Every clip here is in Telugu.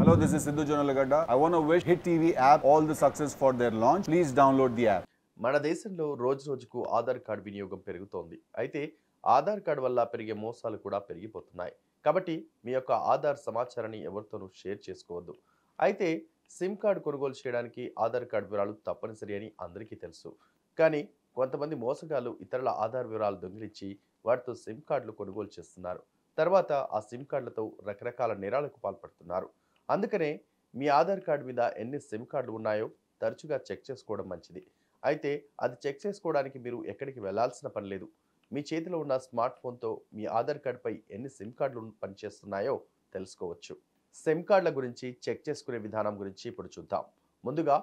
Hello, this is Sidhu Jonalagada. I want to wish Hit TV app all the success for their launch. Please download the app. మన దేశంలో రోజుకు ఆధార్ కార్డు వినియోగం పెరుగుతోంది. అయితే ఆధార్ కార్డు వల్ల పెరిగే మోసాలు కూడా పెరిగిపోతున్నాయి. కాబట్టి మీ యొక్క ఆధార్ సమాచారాన్ని ఎవరితోనూ షేర్ చేసుకోవద్దు. అయితే సిమ్ కార్డు కొనుగోలు చేయడానికి ఆధార్ కార్డు వివరాలు తప్పనిసరి అని అందరికీ తెలుసు. కానీ కొంతమంది మోసగాళ్లు ఇతరుల ఆధార్ వివరాలు దొంగిలించి వాటితో సిమ్ కార్డులు కొనుగోలు చేస్తున్నారు. తర్వాత ఆ సిమ్ కార్డులతో రకరకాల నేరాలకు పాల్పడుతున్నారు. అందుకనే మీ ఆధార్ కార్డు మీద ఎన్ని సిమ్ కార్డులు ఉన్నాయో తరచుగా చెక్ చేసుకోవడం మంచిది. అయితే అది చెక్ చేసుకోవడానికి మీరు ఎక్కడికి వెళ్లాల్సిన పని లేదు. మీ చేతిలో ఉన్న స్మార్ట్ ఫోన్తో మీ ఆధార్ కార్డుపై ఎన్ని సిమ్ కార్డులు పనిచేస్తున్నాయో తెలుసుకోవచ్చు. సిమ్ కార్డుల గురించి చెక్ చేసుకునే విధానం గురించి ఇప్పుడు చూద్దాం. ముందుగా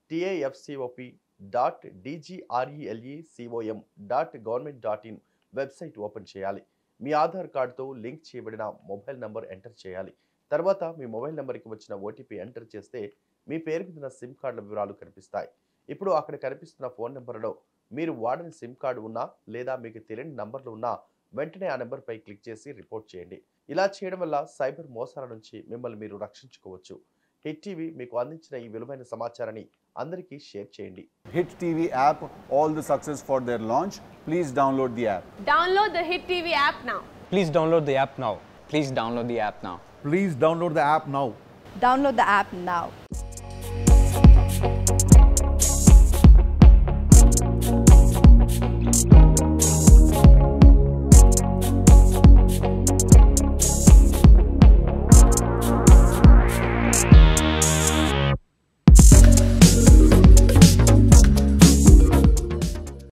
tafcop.dgrelecom.government.in వెబ్సైట్ ఓపెన్ చేయాలి. మీ ఆధార్ కార్డుతో లింక్ చేయబడిన మొబైల్ నంబర్ ఎంటర్ చేయాలి. తర్వాత మీ మొబైల్ నెంబర్కి వచ్చిన ఓటీపీ ఎంటర్ చేస్తే మీ పేరు మీద సిమ్ కార్డుల వివరాలు కనిపిస్తాయి. ఇప్పుడు అక్కడ కనిపిస్తున్న ఫోన్ నెంబర్లో మీరు వాడని సిమ్ కార్డు ఉన్నా లేదా మీకు తెలియని నంబర్లు ఉన్నా వెంటనే ఆ నెంబర్పై క్లిక్ చేసి రిపోర్ట్ చేయండి. ఇలా చేయడం వల్ల సైబర్ మోసాల నుంచి మిమ్మల్ని మీరు రక్షించుకోవచ్చు. హిట్ టీవీ మీకు అందించిన ఈ విలువైన సమాచారాన్ని అందరికీ షేర్ చేయండి. Hit TV app all the success for their launch. Please download the app. Download the Hit TV app now. Please download the app now. Please download the app now. Please download the app now. Download the app now.